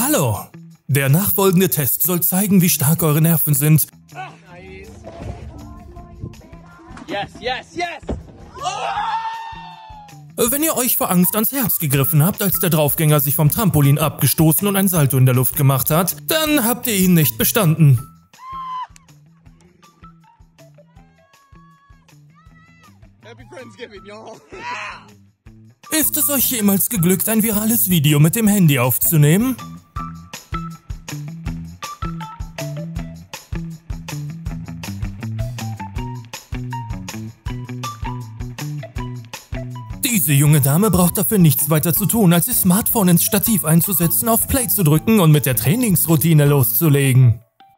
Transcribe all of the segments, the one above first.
Hallo! Der nachfolgende Test soll zeigen, wie stark eure Nerven sind. Nice. Yes, yes, yes! Wenn ihr euch vor Angst ans Herz gegriffen habt, als der Draufgänger sich vom Trampolin abgestoßen und ein Salto in der Luft gemacht hat, dann habt ihr ihn nicht bestanden. Happy Friendsgiving, y'all! Ist es euch jemals geglückt, ein virales Video mit dem Handy aufzunehmen? Diese junge Dame braucht dafür nichts weiter zu tun, als ihr Smartphone ins Stativ einzusetzen, auf Play zu drücken und mit der Trainingsroutine loszulegen.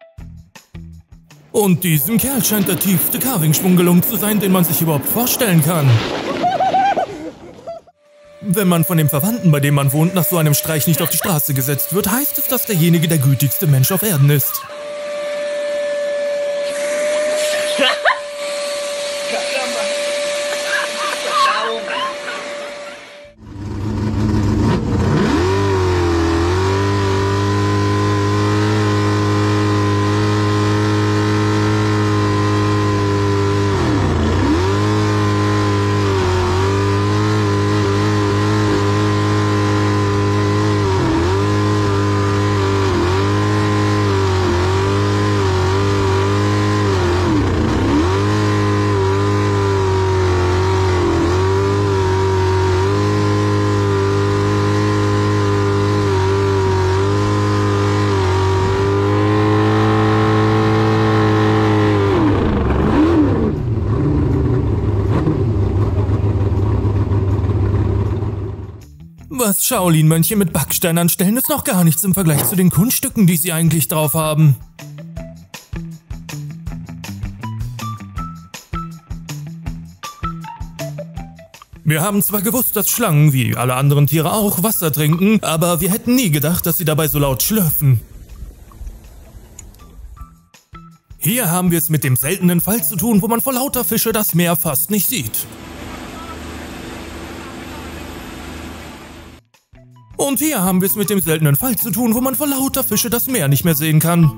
Und diesem Kerl scheint der tiefste Carving-Schwung gelungen zu sein, den man sich überhaupt vorstellen kann. Wenn man von dem Verwandten, bei dem man wohnt, nach so einem Streich nicht auf die Straße gesetzt wird, heißt es, dass derjenige der gütigste Mensch auf Erden ist. Was Shaolin-Mönche mit Backstein anstellen, ist noch gar nichts im Vergleich zu den Kunststücken, die sie eigentlich drauf haben. Wir haben zwar gewusst, dass Schlangen, wie alle anderen Tiere auch, Wasser trinken, aber wir hätten nie gedacht, dass sie dabei so laut schlürfen. Hier haben wir es mit dem seltenen Fall zu tun, wo man vor lauter Fische das Meer fast nicht sieht. Und hier haben wir es mit dem seltenen Fall zu tun, wo man vor lauter Fische das Meer nicht mehr sehen kann.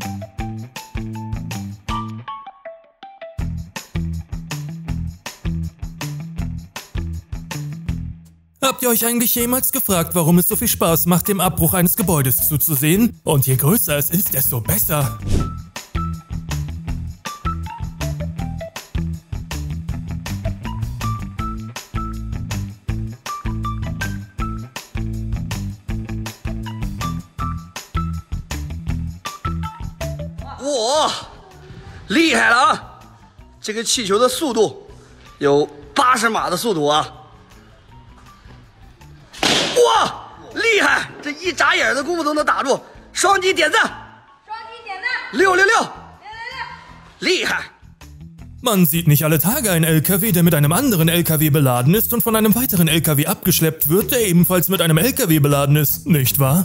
Habt ihr euch eigentlich jemals gefragt, warum es so viel Spaß macht, dem Abbruch eines Gebäudes zuzusehen? Und je größer es ist, desto besser. 哇，厉害了啊！这个气球的速度有80码的速度啊！哇，厉害！这一眨眼的功夫都能打住，双击点赞， 双击点赞 666，厉害！ Man sieht nicht alle Tage einen LKW, der mit einem anderen LKW beladen ist und von einem weiteren LKW abgeschleppt wird, der ebenfalls mit einem LKW beladen ist, nicht wahr?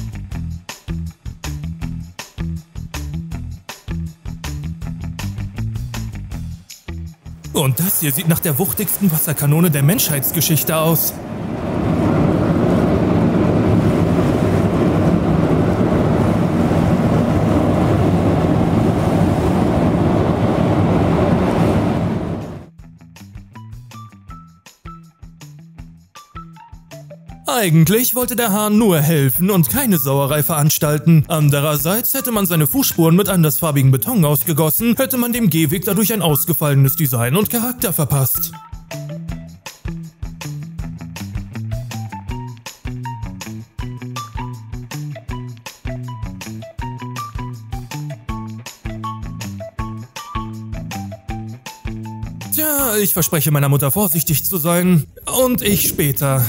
Und das hier sieht nach der wuchtigsten Wasserkanone der Menschheitsgeschichte aus. Eigentlich wollte der Hahn nur helfen und keine Sauerei veranstalten. Andererseits hätte man seine Fußspuren mit andersfarbigen Beton ausgegossen, hätte man dem Gehweg dadurch ein ausgefallenes Design und Charakter verpasst. Tja, ich verspreche meiner Mutter vorsichtig zu sein. Und ich später.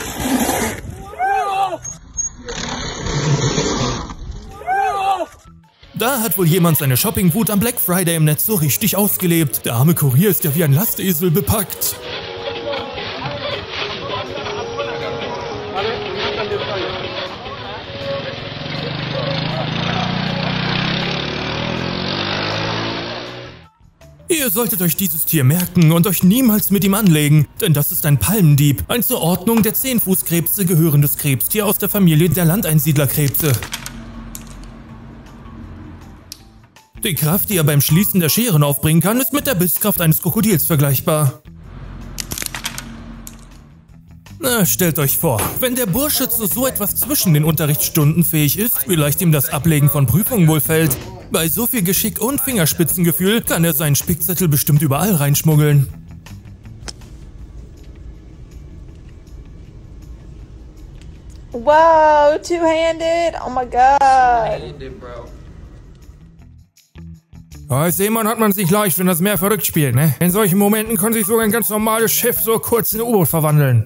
Da hat wohl jemand seine Shoppingwut am Black Friday im Netz so richtig ausgelebt. Der arme Kurier ist ja wie ein Lastesel bepackt. Ihr solltet euch dieses Tier merken und euch niemals mit ihm anlegen, denn das ist ein Palmendieb, ein zur Ordnung der 10-Fuß-Krebse gehörendes Krebstier aus der Familie der Landeinsiedlerkrebse. Die Kraft, die er beim Schließen der Scheren aufbringen kann, ist mit der Bisskraft eines Krokodils vergleichbar. Na, stellt euch vor, wenn der Bursche zu so etwas zwischen den Unterrichtsstunden fähig ist, wie leicht ihm das Ablegen von Prüfungen wohl fällt. Bei so viel Geschick und Fingerspitzengefühl kann er seinen Spickzettel bestimmt überall reinschmuggeln. Wow, two-handed? Oh my god. Als Seemann hat man sich leicht, wenn das Meer verrückt spielt, ne? In solchen Momenten kann sich sogar ein ganz normales Schiff so kurz in ein U-Boot verwandeln.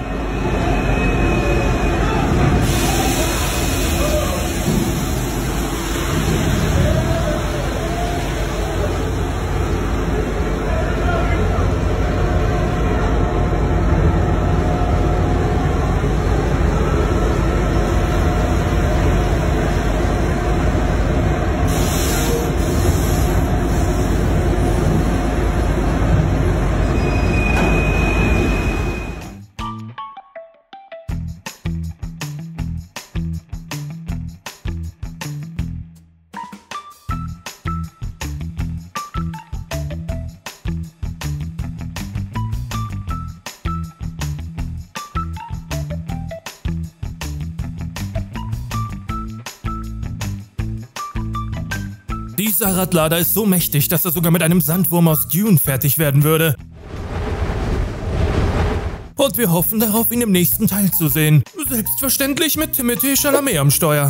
Dieser Radlader ist so mächtig, dass er sogar mit einem Sandwurm aus Dune fertig werden würde. Und wir hoffen darauf, ihn im nächsten Teil zu sehen. Selbstverständlich mit Timothée Chalamet am Steuer.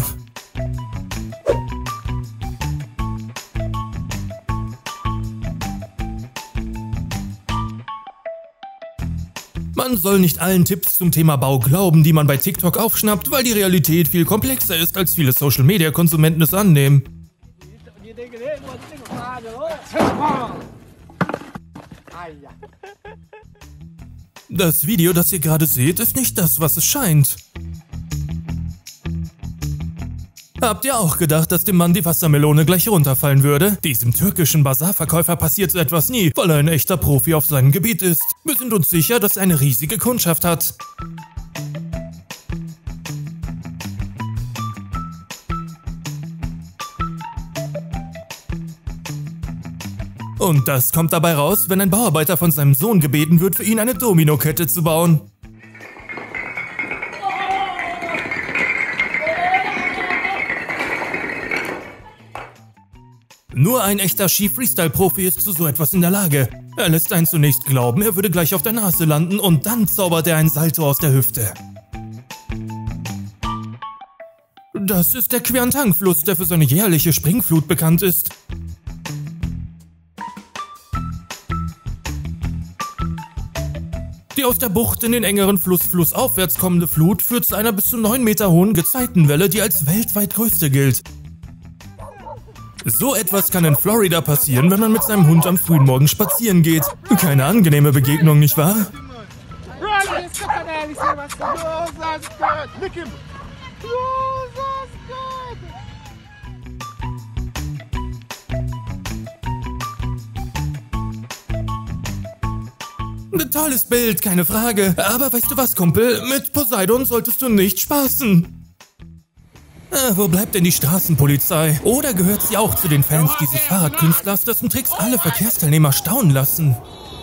Man soll nicht allen Tipps zum Thema Bau glauben, die man bei TikTok aufschnappt, weil die Realität viel komplexer ist, als viele Social-Media-Konsumenten es annehmen. Das Video, das ihr gerade seht, ist nicht das, was es scheint. Habt ihr auch gedacht, dass dem Mann die Wassermelone gleich runterfallen würde? Diesem türkischen Basarverkäufer passiert so etwas nie, weil er ein echter Profi auf seinem Gebiet ist. Wir sind uns sicher, dass er eine riesige Kundschaft hat. Und das kommt dabei raus, wenn ein Bauarbeiter von seinem Sohn gebeten wird, für ihn eine Dominokette zu bauen. Nur ein echter Ski-Freestyle-Profi ist zu so etwas in der Lage. Er lässt einen zunächst glauben, er würde gleich auf der Nase landen und dann zaubert er ein Salto aus der Hüfte. Das ist der Kwiantang-Fluss, der für seine jährliche Springflut bekannt ist. Die aus der Bucht in den engeren Fluss flussaufwärts kommende Flut führt zu einer bis zu 9 Meter hohen Gezeitenwelle, die als weltweit größte gilt. So etwas kann in Florida passieren, wenn man mit seinem Hund am frühen Morgen spazieren geht. Keine angenehme Begegnung, nicht wahr? Tolles Bild, keine Frage. Aber weißt du was, Kumpel? Mit Poseidon solltest du nicht spaßen. Wo bleibt denn die Straßenpolizei? Oder gehört sie auch zu den Fans dieses Fahrradkünstlers, dessen Tricks alle Verkehrsteilnehmer staunen lassen?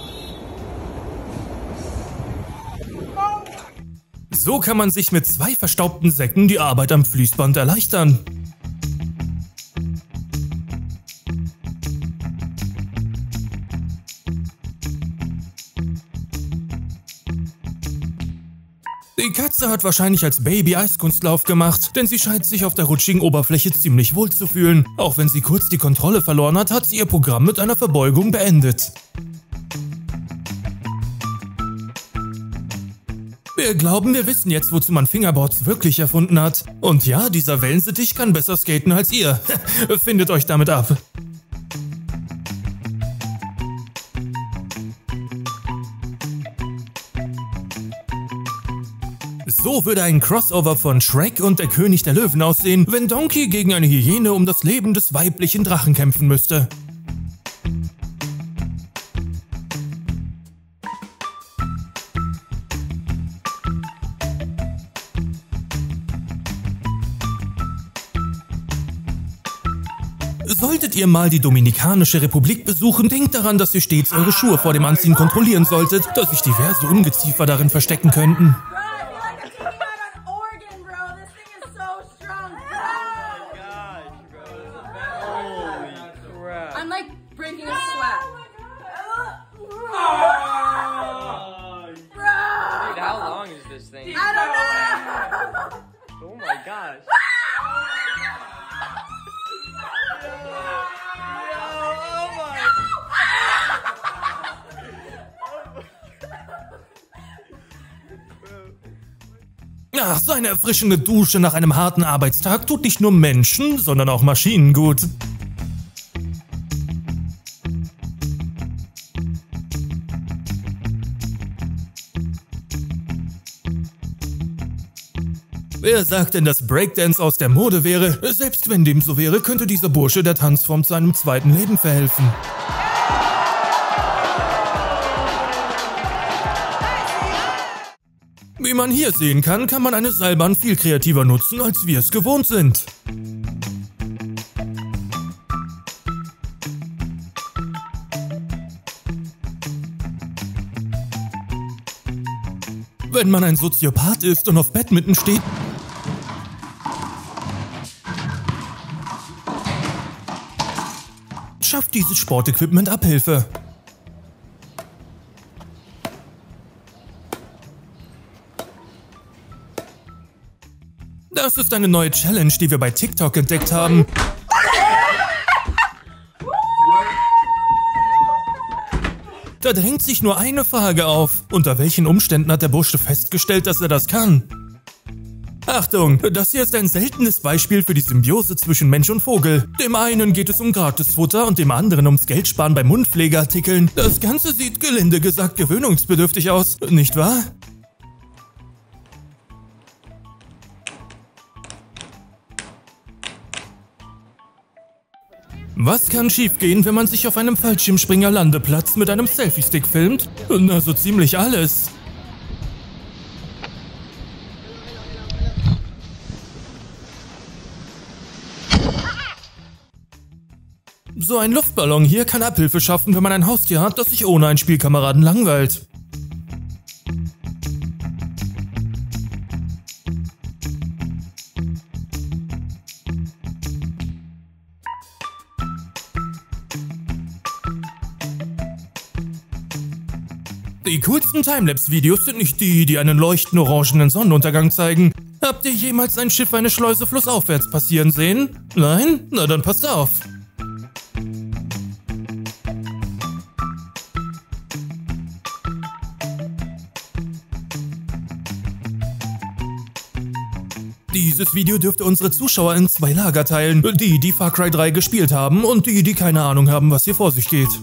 So kann man sich mit 2 verstaubten Säcken die Arbeit am Fließband erleichtern. Die Katze hat wahrscheinlich als Baby Eiskunstlauf gemacht, denn sie scheint sich auf der rutschigen Oberfläche ziemlich wohl zu fühlen. Auch wenn sie kurz die Kontrolle verloren hat, hat sie ihr Programm mit einer Verbeugung beendet. Wir glauben, wir wissen jetzt, wozu man Fingerboards wirklich erfunden hat. Und ja, dieser Wellensittich kann besser skaten als ihr. Findet euch damit ab. So würde ein Crossover von Shrek und der König der Löwen aussehen, wenn Donkey gegen eine Hyäne um das Leben des weiblichen Drachen kämpfen müsste. Solltet ihr mal die Dominikanische Republik besuchen, denkt daran, dass ihr stets eure Schuhe vor dem Anziehen kontrollieren solltet, da sich diverse Ungeziefer darin verstecken könnten. I'm like breaking a sweat. Dude, how long is this thing? I don't know. Oh my gosh. Ach, so eine erfrischende Dusche nach einem harten Arbeitstag tut nicht nur Menschen, sondern auch Maschinen gut. Wer sagt denn, dass Breakdance aus der Mode wäre? Selbst wenn dem so wäre, könnte dieser Bursche der Tanzform zu einem zweiten Leben verhelfen. Wie man hier sehen kann, kann man eine Seilbahn viel kreativer nutzen, als wir es gewohnt sind. Wenn man ein Soziopath ist und auf Badminton steht, schafft dieses Sportequipment Abhilfe. Das ist eine neue Challenge, die wir bei TikTok entdeckt haben. Da drängt sich nur eine Frage auf. Unter welchen Umständen hat der Bursche festgestellt, dass er das kann? Achtung, das hier ist ein seltenes Beispiel für die Symbiose zwischen Mensch und Vogel. Dem einen geht es um Gratisfutter und dem anderen ums Geldsparen bei Mundpflegeartikeln. Das Ganze sieht gelinde gesagt gewöhnungsbedürftig aus, nicht wahr? Was kann schiefgehen, wenn man sich auf einem Fallschirmspringer-Landeplatz mit einem Selfie-Stick filmt? Na, so ziemlich alles. So ein Luftballon hier kann Abhilfe schaffen, wenn man ein Haustier hat, das sich ohne einen Spielkameraden langweilt. Die coolsten Timelapse-Videos sind nicht die, die einen leuchtend orangenen Sonnenuntergang zeigen. Habt ihr jemals ein Schiff eine Schleuse flussaufwärts passieren sehen? Nein? Na dann passt auf. Dieses Video dürfte unsere Zuschauer in zwei Lager teilen. Die, die Far Cry 3 gespielt haben und die, die keine Ahnung haben, was hier vor sich geht.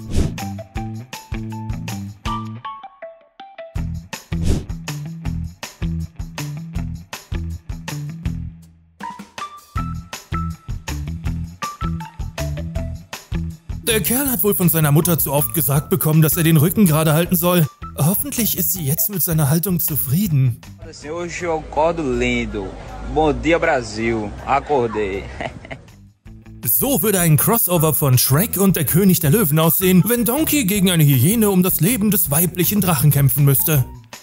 Der Kerl hat wohl von seiner Mutter zu oft gesagt bekommen, dass er den Rücken gerade halten soll. Hoffentlich ist sie jetzt mit seiner Haltung zufrieden. Hoje eu acordo lindo. Bom dia, Brasil. Acordei. So würde ein Crossover von Shrek und der König der Löwen aussehen, wenn Donkey gegen eine Hyäne um das Leben des weiblichen Drachen kämpfen müsste.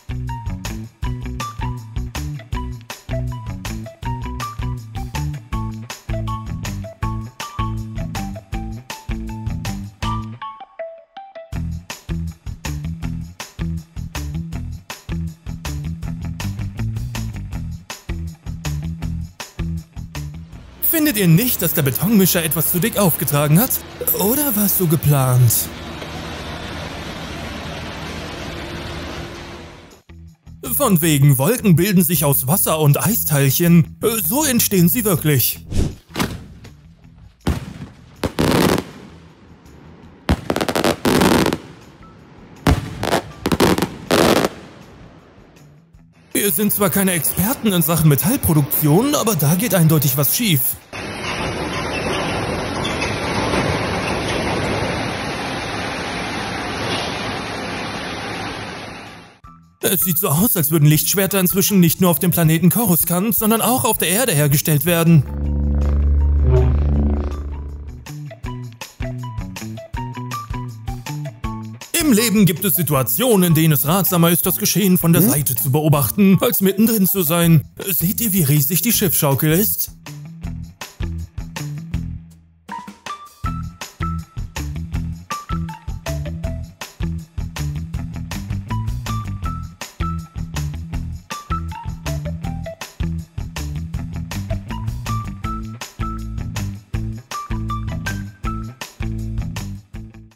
Findet ihr nicht, dass der Betonmischer etwas zu dick aufgetragen hat? Oder war es so geplant? Von wegen, Wolken bilden sich aus Wasser und Eisteilchen. So entstehen sie wirklich. Wir sind zwar keine Experten in Sachen Metallproduktion, aber da geht eindeutig was schief. Es sieht so aus, als würden Lichtschwerter inzwischen nicht nur auf dem Planeten Coruscant, sondern auch auf der Erde hergestellt werden. Leben gibt es Situationen, in denen es ratsamer ist, das Geschehen von der Seite zu beobachten, als mittendrin zu sein. Seht ihr, wie riesig die Schiffschaukel ist?